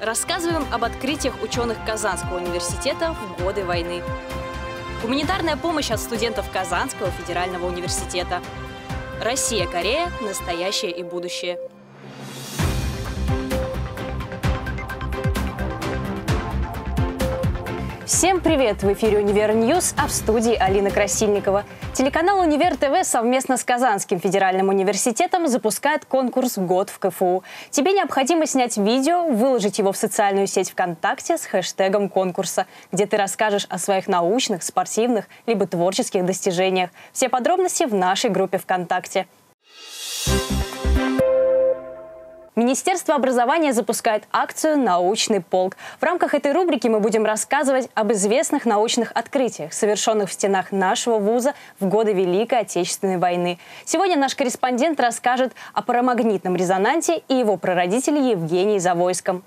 Рассказываем об открытиях ученых Казанского университета в годы войны. Гуманитарная помощь от студентов Казанского федерального университета. Россия-Корея. Настоящее и будущее. Всем привет! В эфире «Универ Ньюс», а в студии Алина Красильникова. Телеканал «Универ ТВ» совместно с Казанским федеральным университетом запускает конкурс «Год в КФУ». Тебе необходимо снять видео, выложить его в социальную сеть ВКонтакте с хэштегом конкурса, где ты расскажешь о своих научных, спортивных либо творческих достижениях. Все подробности в нашей группе ВКонтакте. Министерство образования запускает акцию «Научный полк». В рамках этой рубрики мы будем рассказывать об известных научных открытиях, совершенных в стенах нашего вуза в годы Великой Отечественной войны. Сегодня наш корреспондент расскажет о парамагнитном резонансе и его прародителе Евгении Завойском.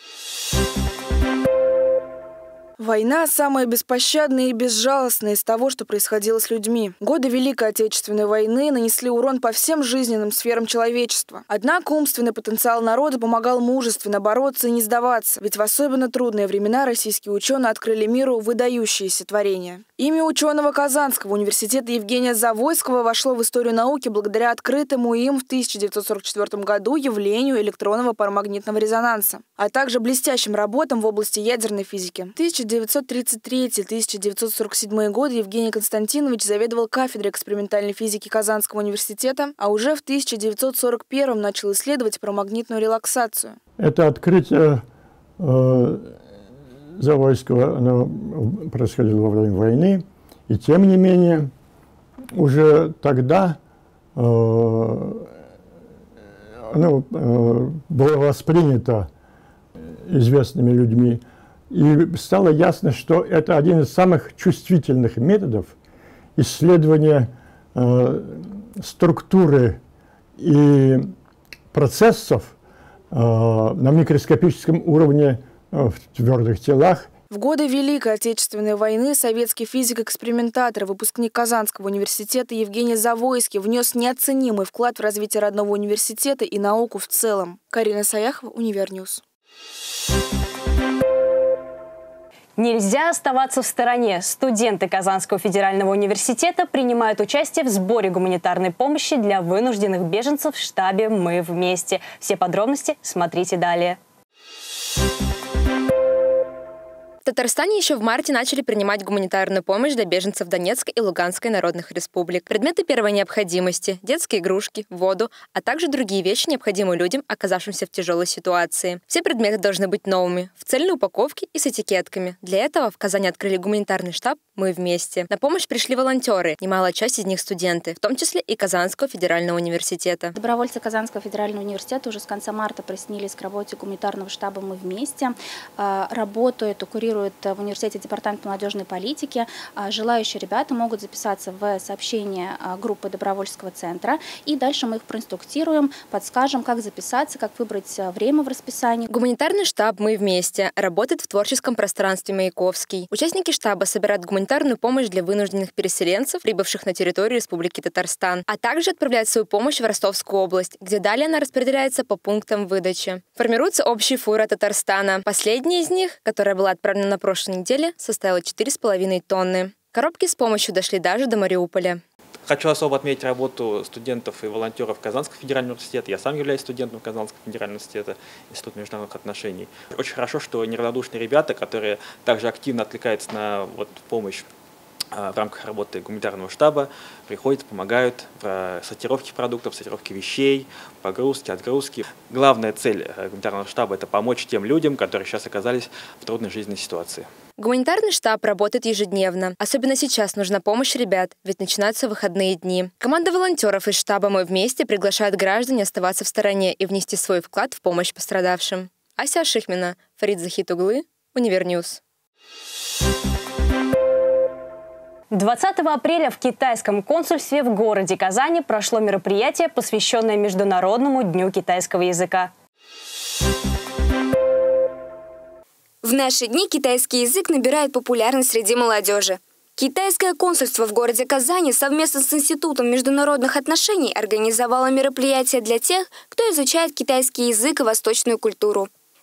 Война самая беспощадная и безжалостная из того, что происходило с людьми. Годы Великой Отечественной войны нанесли урон по всем жизненным сферам человечества. Однако умственный потенциал народа помогал мужественно бороться и не сдаваться, ведь в особенно трудные времена российские ученые открыли миру выдающиеся творения. Имя ученого Казанского университета Евгения Завойского вошло в историю науки благодаря открытому им в 1944 году явлению электронного парамагнитного резонанса, а также блестящим работам в области ядерной физики. 1933-1947 годы Евгений Константинович заведовал кафедрой экспериментальной физики Казанского университета, а уже в 1941 начал исследовать парамагнитную релаксацию. Это открытие Завойского, оно происходило во время войны, и тем не менее уже тогда оно было воспринято известными людьми, и стало ясно, что это один из самых чувствительных методов исследования структуры и процессов на микроскопическом уровне в твердых телах. В годы Великой Отечественной войны советский физик-экспериментатор, выпускник Казанского университета Евгений Завойский внес неоценимый вклад в развитие родного университета и науку в целом. Карина Саяхова, Универньюз. Нельзя оставаться в стороне. Студенты Казанского федерального университета принимают участие в сборе гуманитарной помощи для вынужденных беженцев в штабе «Мы вместе». Все подробности смотрите далее. В Татарстане еще в марте начали принимать гуманитарную помощь для беженцев Донецкой и Луганской народных республик. Предметы первой необходимости, детские игрушки, воду, а также другие вещи, необходимые людям, оказавшимся в тяжелой ситуации. Все предметы должны быть новыми, в цельной упаковке и с этикетками. Для этого в Казани открыли гуманитарный штаб «Мы вместе». На помощь пришли волонтеры, немалая часть из них студенты, в том числе и Казанского федерального университета. Добровольцы Казанского федерального университета уже с конца марта присоединились к работе гуманитарного штаба «Мы вместе». Работают, курируют в университете департамент молодежной политики. Желающие ребята могут записаться в сообщение группы добровольческого центра, и дальше мы их проинструктируем, подскажем, как записаться, как выбрать время в расписании. Гуманитарный штаб «Мы вместе» работает в творческом пространстве «Маяковский». Участники штаба собирают гуманитарную помощь для вынужденных переселенцев, прибывших на территорию Республики Татарстан, а также отправляют свою помощь в Ростовскую область, где далее она распределяется по пунктам выдачи. Формируются общие фуры Татарстана. Последняя из них, которая была отправлена на прошлой неделе, составила 4,5 тонны. Коробки с помощью дошли даже до Мариуполя. Хочу особо отметить работу студентов и волонтеров Казанского федерального университета. Я сам являюсь студентом Казанского федерального университета, Института международных отношений. Очень хорошо, что неравнодушные ребята, которые также активно откликаются на помощь в рамках работы гуманитарного штаба, приходят, помогают в сортировке продуктов, сортировке вещей, погрузке, отгрузке. Главная цель гуманитарного штаба – это помочь тем людям, которые сейчас оказались в трудной жизненной ситуации. Гуманитарный штаб работает ежедневно. Особенно сейчас нужна помощь ребят, ведь начинаются выходные дни. Команда волонтеров из штаба «Мы вместе» приглашает граждан оставаться в стороне и внести свой вклад в помощь пострадавшим. Ася Шихмина, Фарид Захитуглы, Универньюз. 20 апреля в китайском консульстве в городе Казани прошло мероприятие, посвященное Международному дню китайского языка. В наши дни китайский язык набирает популярность среди молодежи. Китайское консульство в городе Казани совместно с Институтом международных отношений организовало мероприятие для тех, кто изучает китайский язык и восточную культуру.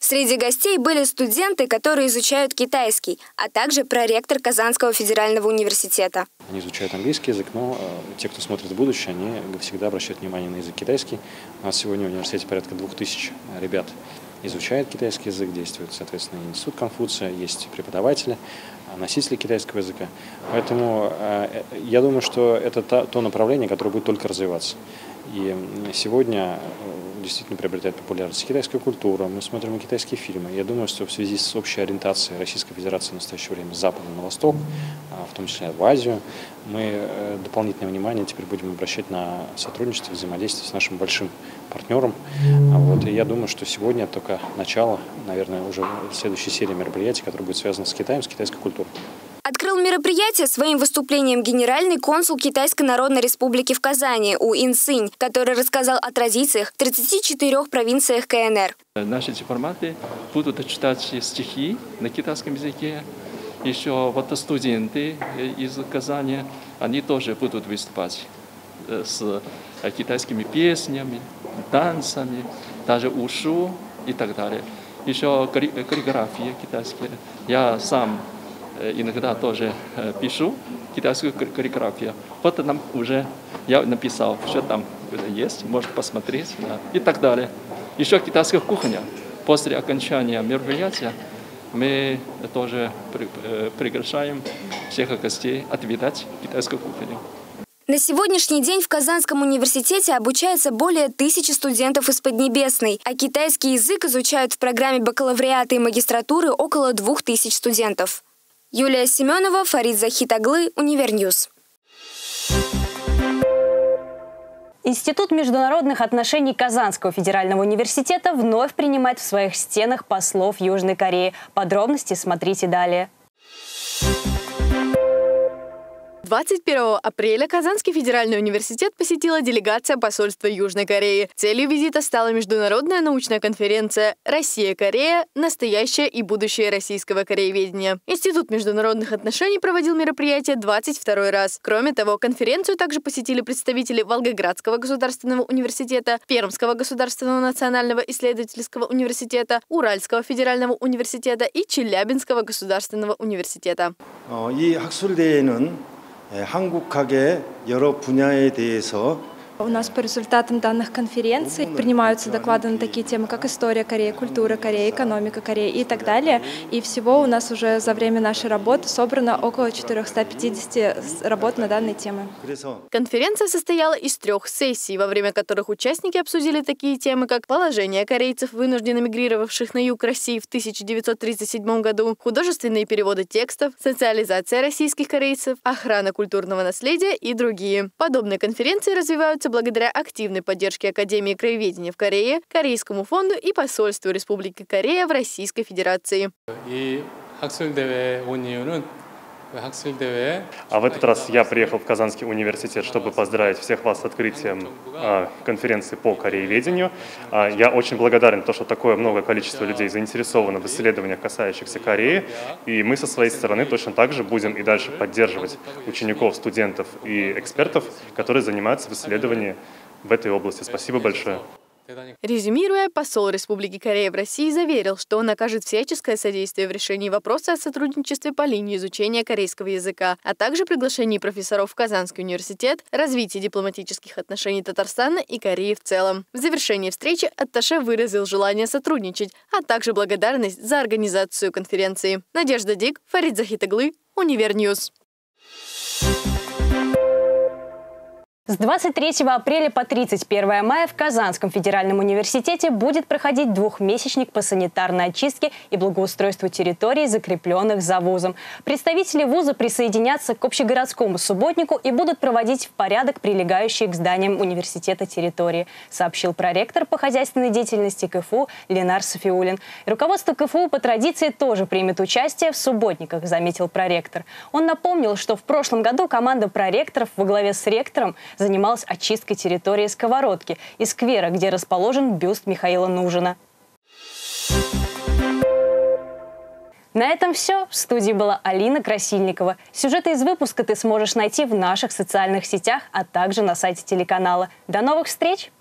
Среди гостей были студенты, которые изучают китайский, а также проректор Казанского федерального университета. Они изучают английский язык, но те, кто смотрит в будущее, они всегда обращают внимание на язык китайский. У нас сегодня в университете порядка 2000 ребят изучает китайский язык, действует, соответственно, институт Конфуция, есть преподаватели, носители китайского языка. Поэтому я думаю, что это то направление, которое будет только развиваться. И сегодня действительно приобретает популярность китайская культура, мы смотрим китайские фильмы. Я думаю, что в связи с общей ориентацией Российской Федерации в настоящее время с запада на восток, в том числе в Азию, мы дополнительное внимание теперь будем обращать на сотрудничество, взаимодействие с нашим большим партнером. И я думаю, что сегодня только начало, наверное, уже следующей серии мероприятий, которая будет связана с Китаем, с китайской культурой. Открыл мероприятие своим выступлением генеральный консул Китайской Народной Республики в Казани У Ин Сынь, который рассказал о традициях в 34 провинциях КНР. Наши дипломаты будут читать стихи на китайском языке. Еще студенты из Казани, они тоже будут выступать с китайскими песнями, танцами, даже ушу и так далее. Еще каллиграфия китайская. Я сам иногда тоже пишу китайскую каллиграфию. Вот нам уже я написал, что там есть, может посмотреть и так далее. Еще китайская кухня. После окончания мероприятия мы тоже приглашаем всех гостей отведать китайскую кухню. На сегодняшний день в Казанском университете обучается более 1000 студентов из Поднебесной, а китайский язык изучают в программе бакалавриата и магистратуры около 2000 студентов. Юлия Семенова, Фарид Захитаглы, Универньюз. Институт международных отношений Казанского федерального университета вновь принимает в своих стенах послов Южной Кореи. Подробности смотрите далее. 21 апреля Казанский федеральный университет посетила делегация посольства Южной Кореи. Целью визита стала международная научная конференция «Россия-Корея. Настоящее и будущее российского корееведения». Институт международных отношений проводил мероприятие 22 раз. Кроме того, конференцию также посетили представители Волгоградского государственного университета, Пермского государственного национального исследовательского университета, Уральского федерального университета и Челябинского государственного университета. 한국학의 여러 분야에 대해서 У нас по результатам данных конференций принимаются доклады на такие темы, как история Кореи, культура Кореи, экономика Кореи и так далее. И всего у нас уже за время нашей работы собрано около 450 работ на данные темы. Конференция состояла из 3 сессий, во время которых участники обсудили такие темы, как положение корейцев, вынужденно мигрировавших на юг России в 1937 году, художественные переводы текстов, социализация российских корейцев, охрана культурного наследия и другие. Подобные конференции развиваются благодаря активной поддержке Академии краеведения в Корее, Корейскому фонду и посольству Республики Корея в Российской Федерации. А в этот раз я приехал в Казанский университет, чтобы поздравить всех вас с открытием конференции по корееведению. Я очень благодарен за то, что такое много количество людей заинтересовано в исследованиях, касающихся Кореи. И мы со своей стороны точно так же будем и дальше поддерживать учеников, студентов и экспертов, которые занимаются в исследовании в этой области. Спасибо большое. Резюмируя, посол Республики Корея в России заверил, что он окажет всяческое содействие в решении вопроса о сотрудничестве по линии изучения корейского языка, а также приглашении профессоров в Казанский университет, развитии дипломатических отношений Татарстана и Кореи в целом. В завершении встречи атташе выразил желание сотрудничать, а также благодарность за организацию конференции. Надежда Дик, Фарид Захитаглы, Универньюз. С 23 апреля по 31 мая в Казанском федеральном университете будет проходить 2-месячник по санитарной очистке и благоустройству территорий, закрепленных за вузом. Представители вуза присоединятся к общегородскому субботнику и будут проводить в порядок прилегающие к зданиям университета территории, сообщил проректор по хозяйственной деятельности КФУ Ленар Софиулин. Руководство КФУ по традиции тоже примет участие в субботниках, заметил проректор. Он напомнил, что в прошлом году команда проректоров во главе с ректором занималась очисткой территории Сковородки и сквера, где расположен бюст Михаила Нужина. На этом все. В студии была Алина Красильникова. Сюжеты из выпуска ты сможешь найти в наших социальных сетях, а также на сайте телеканала. До новых встреч!